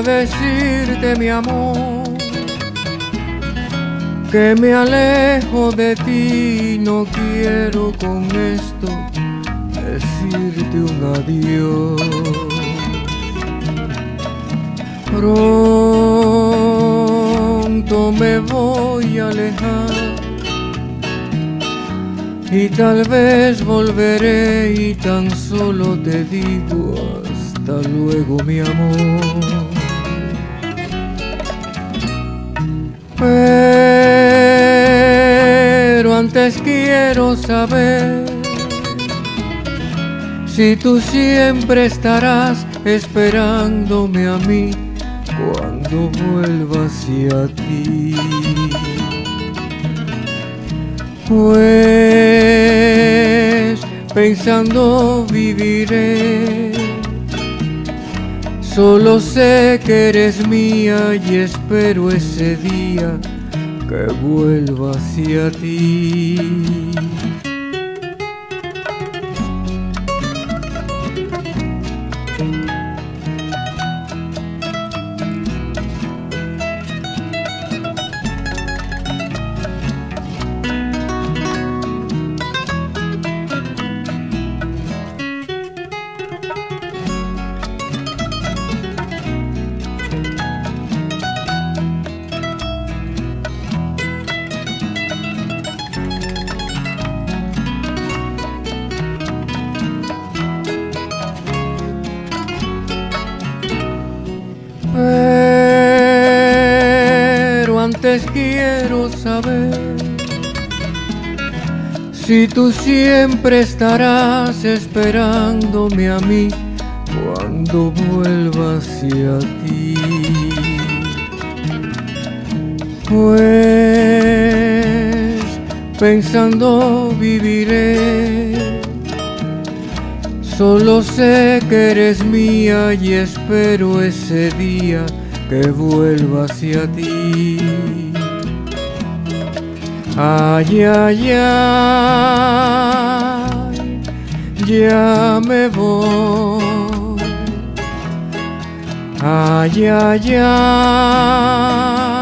decirte, mi amor, que me alejo de ti. No quiero con esto decirte un adiós. Pronto me voy a alejar y tal vez volveré y tan solo te digo hasta luego, mi amor. Pero antes quiero saber si tú siempre estarás esperándome a mí cuando vuelva hacia ti. Pues pensando viviré, solo sé que eres mía y espero ese día que vuelva hacia ti. Pero antes quiero saber si tú siempre estarás esperándome a mí cuando vuelva hacia ti. Pues pensando viviré, solo sé que eres mía y espero ese día que vuelva hacia ti. Ay, ay, ay, ya me voy. Ay, ay, ay.